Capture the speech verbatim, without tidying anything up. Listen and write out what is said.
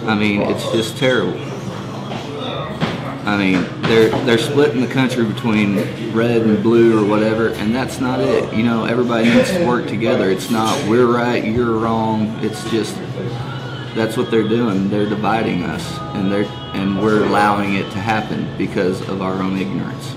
I mean, it's just terrible. I mean, they're they're splitting the country between red and blue or whatever, and that's not it. You know, everybody needs to work together. It's not we're right, you're wrong. It's just that's what they're doing. They're dividing us, and they're and we're allowing it to happen because of our own ignorance.